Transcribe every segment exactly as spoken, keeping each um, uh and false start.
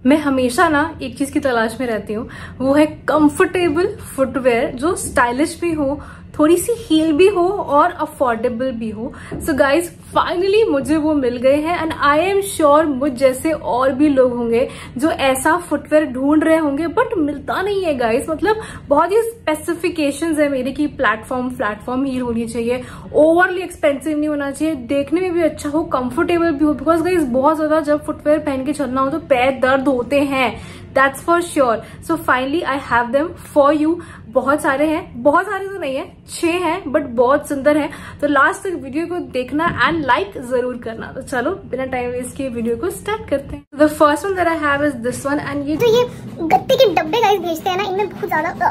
मैं हमेशा ना एक चीज की तलाश में रहती हूँ, वो है कंफर्टेबल फुटवेयर जो स्टाइलिश भी हो, थोड़ी सी हील भी हो और अफोर्डेबल भी हो। सो गाइज फाइनली मुझे वो मिल गए हैं एंड आई एम श्योर मुझ जैसे और भी लोग होंगे जो ऐसा फुटवेयर ढूंढ रहे होंगे बट मिलता नहीं है गाइज। मतलब बहुत ही स्पेसिफिकेशंस है मेरे की प्लेटफॉर्म प्लेटफॉर्म हील होनी चाहिए, ओवरली एक्सपेंसिव नहीं होना चाहिए, देखने में भी अच्छा हो, कंफर्टेबल भी हो। बिकॉज गाइज बहुत ज्यादा जब फुटवेयर पहन के चलना हो तो पैर दर्द होते हैं, that's for sure. So finally I have them for you. बहुत सारे हैं, बहुत सारे तो नहीं है, छह हैं बट बहुत सुंदर हैं। तो लास्ट तक वीडियो को देखना एंड लाइक जरूर करना। तो चलो बिना टाइम वेस्ट किए वीडियो को स्टार्ट करते हैं। The first one that I have is this one and ये तो ये गत्ते के डब्बे गाइस भेजते हैं ना, इनमें बहुत ज्यादा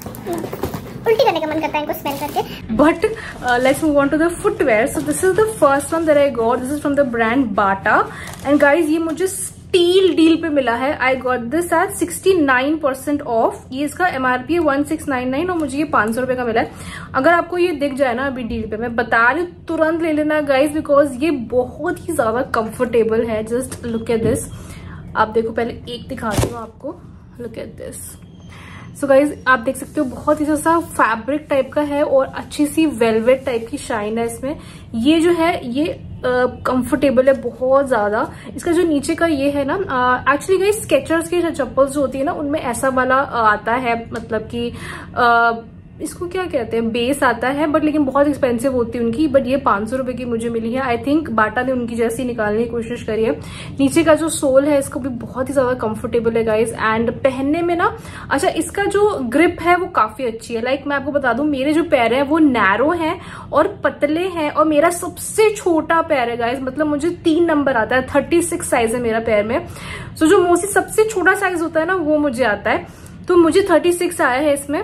उल्टी करने का मन करता है इनको स्मेल करके। But let's move on to the footwear. So this is the first one that I got. This is from the brand Bata and guys ये मुझे स्टील डील पे मिला है। I got this at sixty nine percent off. ये इसका MRP है one six nine nine और मुझे ये पांच सौ रुपए का मिला है। अगर आपको ये दिख जाए ना अभी डील पे, मैं बता रही हूँ तुरंत ले लेना गाइज, बिकॉज ये बहुत ही ज्यादा कंफर्टेबल है। Just look at this. आप देखो, पहले एक दिखाती हूँ आपको, look at this. So guys आप देख सकते हो बहुत ही जैसा फैब्रिक टाइप का है और अच्छी सी वेलवेट टाइप की शाइन है इसमें। ये जो है ये कंफर्टेबल uh, है बहुत ज्यादा। इसका जो नीचे का ये है ना, एक्चुअली गाइज स्केचर्स की चप्पल्स जो होती है ना उनमें ऐसा वाला uh, आता है, मतलब कि uh, इसको क्या कहते हैं, बेस आता है, बट लेकिन बहुत एक्सपेंसिव होती है उनकी। बट ये पांच सौ रुपए की मुझे मिली है। आई थिंक बाटा ने उनकी जैसी निकालने की कोशिश करी है। नीचे का जो सोल है इसको भी बहुत ही ज्यादा कंफर्टेबल है गाइज एंड पहनने में ना, अच्छा इसका जो ग्रिप है वो काफी अच्छी है। लाइक मैं आपको बता दूं, मेरे जो पैर हैं वो नैरो हैं और पतले हैं और मेरा सबसे छोटा पैर है गाइज, मतलब मुझे तीन नंबर आता है, थर्टी सिक्स साइज है मेरा पैर में। सो so, जो मोस्टली सबसे छोटा साइज होता है ना वो मुझे आता है, तो मुझे थर्टी सिक्स आया है इसमें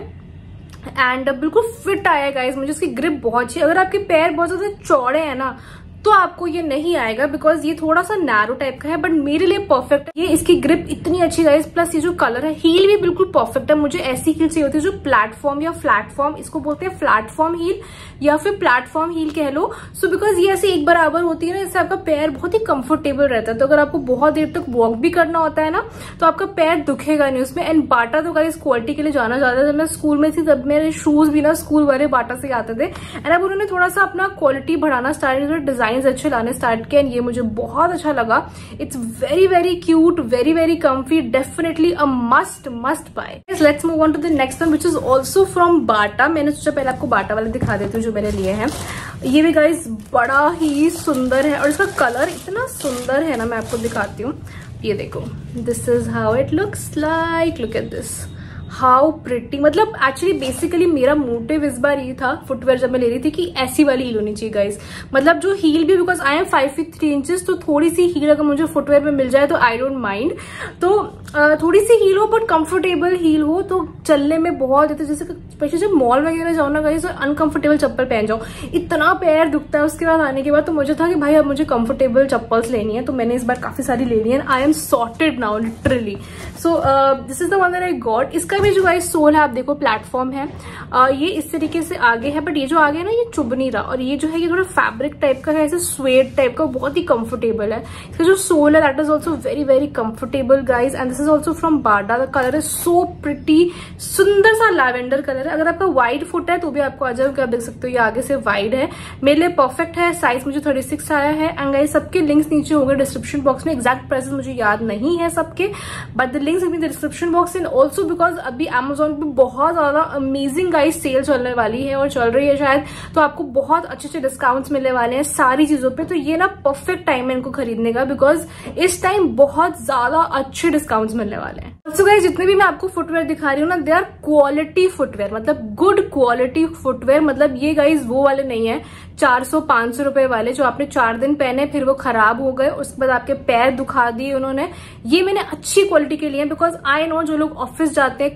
एंड बिल्कुल फिट आया है गाइज। मुझे इसकी ग्रिप बहुत अच्छी है। अगर आपके पैर बहुत ज्यादा चौड़े हैं ना तो आपको ये नहीं आएगा, बिकॉज ये थोड़ा सा नैरो टाइप का है, बट मेरे लिए परफेक्ट है। ये इसकी ग्रिप इतनी अच्छी गाइस, प्लस ये जो कलर है, हील भी बिल्कुल परफेक्ट है। मुझे ऐसी हील चाहिए होती है जो प्लेटफॉर्म या प्लेटफॉर्म, इसको बोलते हैं प्लेटफॉर्म हील या फिर प्लेटफॉर्म हील कह लो। सो बिकॉज ये ऐसे एक बराबर होती है ना, इससे आपका पैर बहुत ही कंफर्टेबल रहता है। तो अगर आपको बहुत देर तक वॉक भी करना होता है ना तो आपका पैर दुखेगा नहीं उसमें। एंड बाटा तो गाइस क्वालिटी के लिए जाना जाता है। जब मैं स्कूल में थी तब मेरे शूज भी ना स्कूल वाले बाटा से आते थे एंड अब उन्होंने थोड़ा सा अपना क्वालिटी बढ़ाना स्टार्ट किया, डिजाइन अच्छे लाने स्टार्ट किया एंड ये मुझे बहुत अच्छा लगा। It's very very cute, very very comfy, definitely a must must buy. Let's move on to the next one which is also from Bata. मैंने सोचा पहले आपको बाटा वाले दिखा देती हूँ जो मैंने लिए हैं। ये भी गाइस बड़ा ही सुंदर है और इसका कलर इतना सुंदर है ना, मैं आपको दिखाती हूँ। ये देखो, this is how it looks like, look at this, how pretty. मतलब एक्चुअली बेसिकली मेरा मोटिव इस बार ये था फुटवेयर जब मैं ले रही थी कि ऐसी वाली हील होनी चाहिए गाइस। मतलब जो हील भी, because I am five feet three inches, तो थोड़ी सी हील अगर मुझे फुटवेयर में मिल जाए तो आई डोंट माइंड। तो आ, थोड़ी सी हील हो बट कंफर्टेबल हील हो तो चलने में बहुत देते। जैसे स्पेशली जब मॉल वगैरह जाओ ना गाइस, अनकंफर्टेबल चप्पल पहन जाओ, इतना पैर दुखता है उसके बाद आने के बाद। तो मुझे था कि भाई अब मुझे कंफर्टेबल चप्पल्स लेनी है, तो मैंने इस बार काफी सारी ले ली है। I am sorted now literally. So this is the one that I got. इसका भी जो गाइस सोल है आप देखो प्लेटफॉर्म है, uh, ये इस तरीके से आगे है, बट ये जो आगे है ना ये चुभ नहीं रहा। और ये जो है ये थोड़ा फैब्रिक टाइप का है, ऐसे स्वेट टाइप का, बहुत ही कंफर्टेबल है। इसका जो सोल है that is also very very comfortable guys and this is also from Bata. The colour is so pretty, सुंदर सा लैवेंडर कलर है। अगर आपका वाइड फुट है तो भी आपको आ जाएगा, आप देख सकते हो ये आगे से वाइड है, मेरे लिए परफेक्ट है। साइज मुझे थर्टी सिक्स आया है एंड गाइज सबके लिंक्स नीचे होंगे डिस्क्रिप्शन बॉक्स में। एग्जैक्ट प्राइसेस मुझे याद नहीं है सबके, but the links in the description box. And also because अभी Amazon पे बहुत ज्यादा अमेजिंग गाइस सेल चलने वाली है और चल रही है शायद, तो आपको बहुत अच्छे अच्छे डिस्काउंट्स मिलने वाले हैं सारी चीजों पे। तो ये ना परफेक्ट टाइम है इनको खरीदने का, बिकॉज इस टाइम बहुत ज्यादा अच्छे डिस्काउंट्स मिलने वाले हैं। सो गाइस जितने भी मैं आपको फुटवेयर दिखा रही हूँ ना, दे आर क्वालिटी फुटवेयर, मतलब गुड क्वालिटी फुटवेयर। मतलब ये गाइस वो वाले नहीं है चार सौ पांच सौ रुपए वाले जो आपने चार दिन पहने फिर वो खराब हो गए, उसके बाद आपके पैर दुखा दिए उन्होंने। ये मैंने अच्छी क्वालिटी के लिए, बिकॉज आई नो जो लोग ऑफिस जाते हैं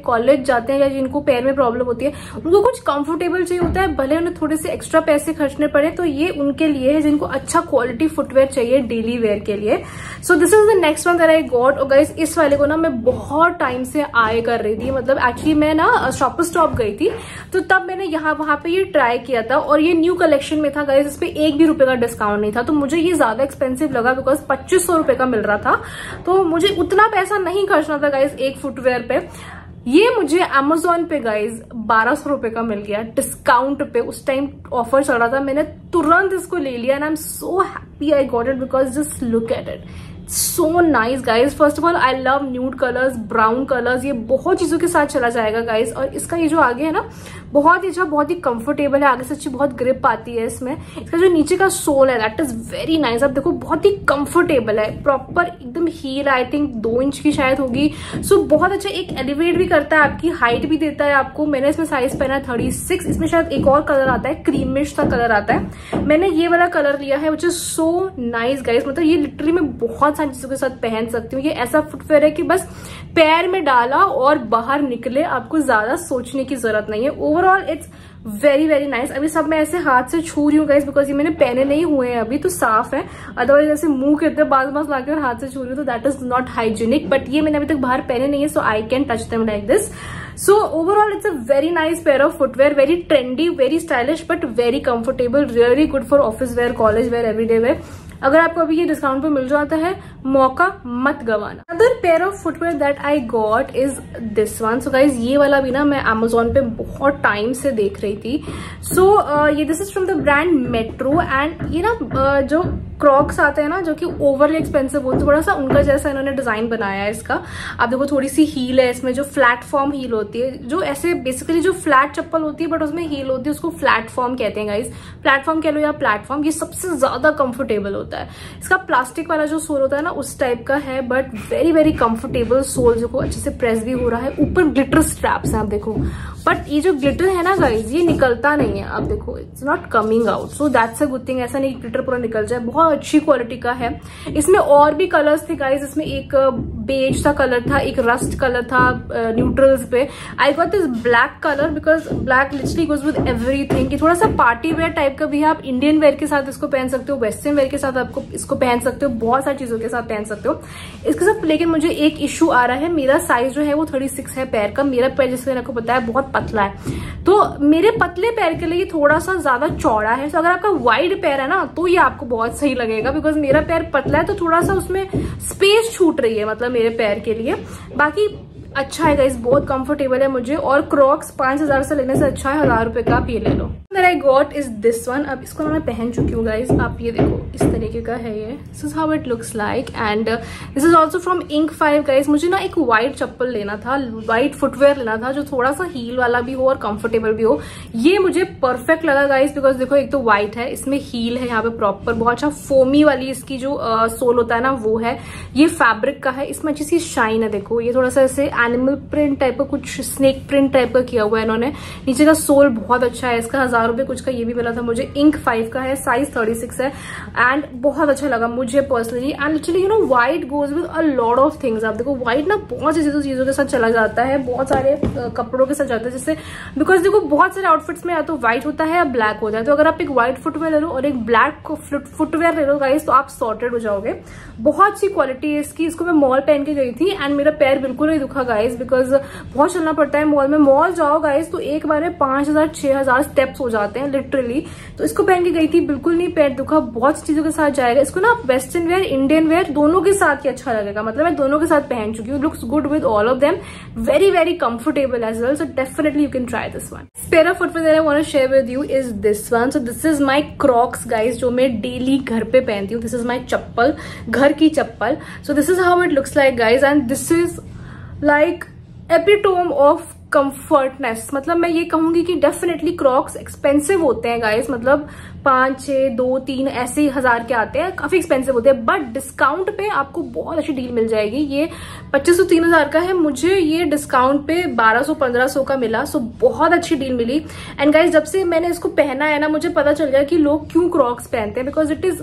कॉलेज जाते हैं या जिनको पैर में प्रॉब्लम होती है, उनको कुछ कंफर्टेबल चाहिए होता है, भले उन्हें थोड़े से एक्स्ट्रा पैसे खर्चने पड़े, तो ये उनके लिए है जिनको अच्छा क्वालिटी फुटवेयर चाहिए डेली वेयर के लिए। So this is the next one that I got. और गाइस इस वाले को ना मैं बहुत टाइम से आए कर रही थी, मतलब एक्चुअली मैं ना शॉपर स्टॉप गई थी तो तब मैंने यहाँ वहां पे ये ट्राई किया था और ये न्यू कलेक्शन में था गाइस, इस पे एक भी रुपए का डिस्काउंट नहीं था, तो मुझे ये ज्यादा एक्सपेंसिव लगा बिकॉज पच्चीस सौ रुपए का मिल रहा था, तो मुझे उतना पैसा नहीं खर्चना था गाइस एक फुटवेयर पे। ये मुझे Amazon पे गाइज बारह सौ रुपए का मिल गया डिस्काउंट पे, उस टाइम ऑफर चल रहा था, मैंने तुरंत इसको ले लिया and I am so happy I got it because just look at it, so nice guys. First of all I love nude colours, brown colours, ये बहुत चीजों के साथ चला जाएगा गाइज। और इसका ये जो आगे है ना बहुत ही अच्छा, बहुत ही कंफर्टेबल है, आगे से अच्छी बहुत ग्रिप आती है इसमें। इसका जो नीचे का सोल है दैट इज वेरी नाइस, आप देखो बहुत ही कंफर्टेबल है, प्रॉपर एकदम हील आई थिंक दो इंच की शायद होगी। सो so, बहुत अच्छा, एक एलिवेट भी करता है, आपकी हाइट भी देता है आपको। मैंने इसमें साइज पहना है थर्टी सिक्स, इसमें शायद एक और कलर आता है, क्रीमिश सा कलर आता है, मैंने ये वाला कलर लिया है which is so nice guys. मतलब ये लिटरली मैं बहुत सारी चीजों के साथ पहन सकती हूँ, ये ऐसा फुटवेयर है कि बस पैर में डाला और बाहर निकले, आपको ज्यादा सोचने की जरूरत नहीं है। Overall it's very very nice. अभी सब मैं ऐसे हाथ से छू रही हूँ गाइस बिकॉज ये मैंने पहने नहीं हुए हैं अभी, तो साफ है, अदरवाइज ऐसे मुंह के बाज बाज लाके और हाथ से छू रही हूँ तो that is not hygienic, but ये मैंने अभी तक बाहर पहने नहीं है so I can touch them like this. So overall it's a very nice pair of footwear, very trendy, very stylish but very comfortable, really good for office wear, college wear, everyday wear. अगर आपको अभी ये discount पे मिल जाता है, मौका मत गवाना। Other pair of footwear that I got is this one. So guys ये वाला भी ना मैं Amazon पे बहुत टाइम से देख रही थी। सो so, uh, ये this is from the brand Metro and ये ना uh, जो क्रॉक्स आते हैं ना जो कि ओवरली एक्सपेंसिव होते हैं, थोड़ा सा उनका जैसा इन्होंने डिजाइन बनाया है इसका। आप देखो थोड़ी सी हील है इसमें, जो प्लेटफॉर्म हील होती है, जो ऐसे बेसिकली जो फ्लैट चप्पल होती है बट उसमें हील होती है, उसको प्लेटफॉर्म कहते हैं गाइज। प्लेटफॉर्म कह लो या प्लेटफॉर्म, ये सबसे ज्यादा कंफर्टेबल होता है। इसका प्लास्टिक वाला जो सोल होता है ना उस टाइप का है, but very very comfortable sole, जो अच्छे से प्रेस भी हो रहा है। ऊपर ग्लिटर स्ट्रैप्स हैं आप देखो, बट ये जो ग्लिटर है ना गाइज ये निकलता नहीं है, आप देखो it's not coming out, so that's a good thing. ऐसा नहीं ग्लिटर पूरा निकल जाए, बहुत अच्छी क्वालिटी का है। इसमें और भी कलर्स थे गाइज, इसमें एक बेज सा कलर था, एक रस्ट कलर था न्यूट्रल्स पे। I got this black colour because black literally goes with everything, कि थोड़ा सा पार्टी वेयर टाइप का भी है, आप इंडियन वेयर के साथ इसको पहन सकते हो, वेस्टर्न वेयर के साथ आपको इसको पहन सकते हो, बहुत सारी चीजों के साथ पहन सकते हो इसके साथ। लेकिन मुझे एक इश्यू आ रहा है, मेरा साइज जो है वो थर्टी सिक्स है पैर का, मेरा पैर जैसे मैंने आपको बताया बहुत पतला है, तो मेरे पतले पैर के लिए थोड़ा सा ज्यादा चौड़ा है। तो अगर आपका वाइड पैर है ना तो ये आपको बहुत सही लगेगा, बिकॉज मेरा पैर पतला है तो थोड़ा सा उसमें स्पेस छूट रही है मतलब मेरे पैर के लिए। बाकी अच्छा है गाइस, बहुत कंफर्टेबल है मुझे, और क्रॉक्स पांच हजार से लेने से अच्छा है हजार रुपए का आप ये ले लो। I got is this one. अब इसको मैं पहन चुकी हूँ गाइस, आप ये देखो इस तरीके का है ये, this is how it looks like and this is also from Inc five guys. मुझे ना एक व्हाइट चप्पल लेना था, व्हाइट फुटवेयर लेना था जो थोड़ा सा हील वाला भी हो और कंफर्टेबल भी हो। ये मुझे परफेक्ट लगा गाइस बिकॉज देखो एक तो व्हाइट है, इसमें हील है यहाँ पे प्रॉपर, बहुत अच्छा फोमी वाली इसकी जो सोल uh, होता है ना वो है, ये फैब्रिक का है, इसमें अच्छी सी शाइन है। देखो ये थोड़ा सा ऐसे एनिमल प्रिंट टाइप का, कुछ स्नेक प्रिंट टाइप का किया हुआ है इन्होंने। नीचे का सोल बहुत अच्छा है, इसका हजार रुपए कुछ का ये भी मिला था मुझे। इंक फाइव का है, साइज थर्टी सिक्स है एंड बहुत अच्छा लगा मुझे personally. And literally you know white goes with a lot of things. आप देखो व्हाइट ना बहुत सी चीजों के साथ चला जाता है, बहुत सारे कपड़ों के साथ जाता है, जिससे बिकॉज देखो बहुत सारे आउटफिट्स में या तो व्हाइट होता है या ब्लैक होता है, तो अगर आप एक व्हाइट फुटवेयर ले लो और एक ब्लैक फुटवेयर ले लो गाइस तो आप सॉर्टेड हो जाओगे। बहुत सी क्वालिटी है इसकी। इसको मैं मॉल पहन के गई थी एंड मेरा पैर बिल्कुल नहीं दुखा गाइस, बिकॉज बहुत चलना पड़ता है मॉल में। मॉल जाओ गाइस तो एक बार में पांच हजार छह हजार स्टेप्स हो जाते हैं लिटरली, तो इसको पहन के गई थी, बिल्कुल नहीं पैर दुखा, बहुत चीजों के साथ जाएगा। इसको ना वेस्टर्न वेयर, इंडियन वेयर दोनों के साथ ही अच्छा लगेगा, मतलब मैं दोनों के साथ पहन चुकी हूँ। Looks good with all of them, very very comfortable as well, so definitely you can try this one. Pair of footwear that I want to share with you is this one. So this is my Crocs guys, जो मैं daily घर पे पहनती हूँ। This is my chappal, घर की चप्पल। So this is how it looks like guys and this is like epitome of comfortness. मतलब मैं ये कहूंगी कि डेफिनेटली क्रॉक्स एक्सपेंसिव होते हैं गाइस, मतलब पांच छह दो तीन ऐसे ही हजार के आते हैं, काफी एक्सपेंसिव होते हैं, बट डिस्काउंट पे आपको बहुत अच्छी डील मिल जाएगी। ये पच्चीस सौ तीन हजार का है, मुझे ये डिस्काउंट पे बारह सौ पंद्रह सौ का मिला, सो बहुत अच्छी डील मिली। एंड गाइस जब से मैंने इसको पहना है ना मुझे पता चल गया कि लोग क्यों क्रॉक्स पहनते हैं, because it is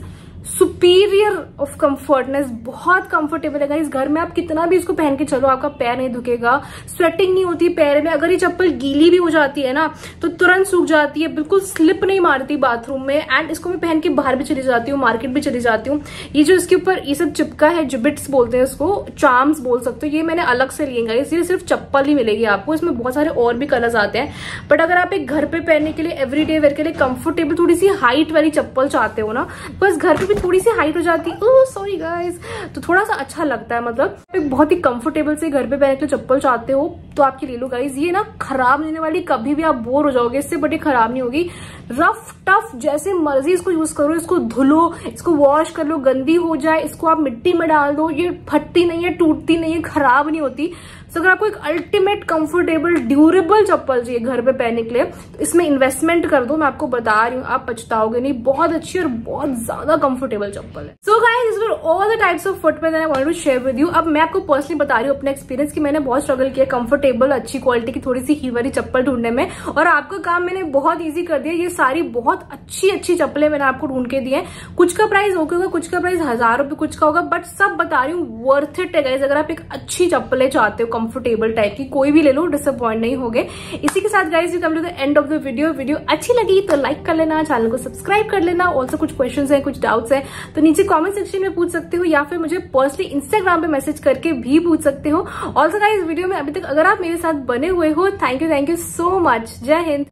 superior of comfortness, बहुत कंफर्टेबल है गाइस। घर में आप कितना भी इसको पहन के चलो आपका पैर नहीं दुखेगा, स्वेटिंग नहीं होती पैर में। अगर ये चप्पल गीली भी हो जाती है ना तो तुरंत सूख जाती है, बिल्कुल स्लिप नहीं मारती बाथरूम में। एंड इसको मैं पहन के बाहर भी चली जाती हूँ, मार्केट भी चली जाती हूँ। ये जो इसके ऊपर ये सब चिपका है, जिबिट्स बोलते हैं इसको, चार्म्स बोल सकते हो, ये मैंने अलग से लिए गाइस। ये सिर्फ चप्पल ही मिलेगी आपको, इसमें बहुत सारे और भी कलर्स आते हैं। बट अगर आप एक घर पे पहनने के लिए, एवरीडे वेयर के लिए कंफर्टेबल थोड़ी सी हाइट वाली चप्पल चाहते हो ना, बस घर पे भी थोड़ी सी हाइट हो जाती है, ओह सॉरी गाइस, तो थोड़ा सा अच्छा लगता है। मतलब एक बहुत ही कंफर्टेबल से घर पे पहनने के लिए चप्पल चाहते हो तो आपके ले लो गाइस। ये ना खराब नहीं होने वाली, कभी भी आप बोर हो जाओगे इससे, बट ये खराब नहीं होगी। रफ टफ जैसे मर्जी इसको यूज करो, इसको धुलो, इसको वॉश कर लो, गंदी हो जाए इसको आप मिट्टी में डाल दो, ये फटती नहीं है, टूटती नहीं है, खराब नहीं होती। तो अगर आपको एक अल्टीमेट कंफर्टेबल ड्यूरेबल चप्पल चाहिए घर पे पहनने के लिए तो इसमें इन्वेस्टमेंट कर दो, मैं आपको बता रही हूँ, आप पछताओगे नहीं। बहुत अच्छी और बहुत ज्यादा कंफर्टेबल चप्पल है। So guys, this were all the types of footwear that I wanted to share with you. अब मैं आपको पर्सनली बता रही हूँ अपने एक्सपीरियंस कि मैंने बहुत स्ट्रगल किया कंफर्टेबल अच्छी क्वालिटी की थोड़ी सी हील वाली चप्पल ढूंढने में, और आपका काम मैंने बहुत ईजी कर दिया। ये सारी बहुत अच्छी अच्छी चप्पलें मैंने आपको ढूंढ के दी है। कुछ का प्राइस ओके होगा, कुछ का प्राइस हजार रुपए कुछ का होगा, बट सब बता रही हूँ वर्थ इट है गाइस। अगर आप एक अच्छी चप्पलें चाहते हो कंफर्टेबल टाइप की, कोई भी ले लो, डिसअपॉइंट नहीं होगे। इसी के साथ guys, you come to the end of the video. Video अच्छी लगी तो लाइक कर लेना, चैनल को सब्सक्राइब कर लेना। ऑल्सो कुछ क्वेश्चंस हैं, कुछ डाउट्स हैं तो नीचे कमेंट सेक्शन में पूछ सकते हो, या फिर मुझे पर्सनली इंस्टाग्राम पे मैसेज करके भी पूछ सकते हो। ऑल्सो गाइस, वीडियो में अभी तक अगर आप मेरे साथ बने हुए हो, thank you thank you so much. जय हिंद।